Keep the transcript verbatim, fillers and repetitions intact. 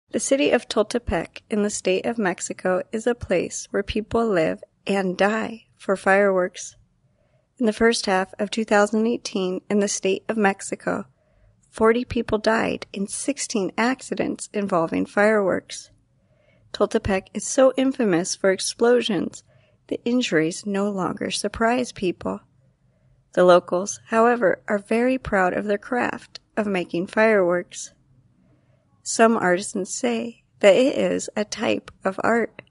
The city of Tultepec in the state of Mexico is a place where people live and die for fireworks. In the first half of two thousand eighteen, in the state of Mexico, forty people died in sixteen accidents involving fireworks. Tultepec is so infamous for explosions that injuries no longer surprise people. The locals, however, are very proud of their craft of making fireworks. Some artisans say that it is a type of art.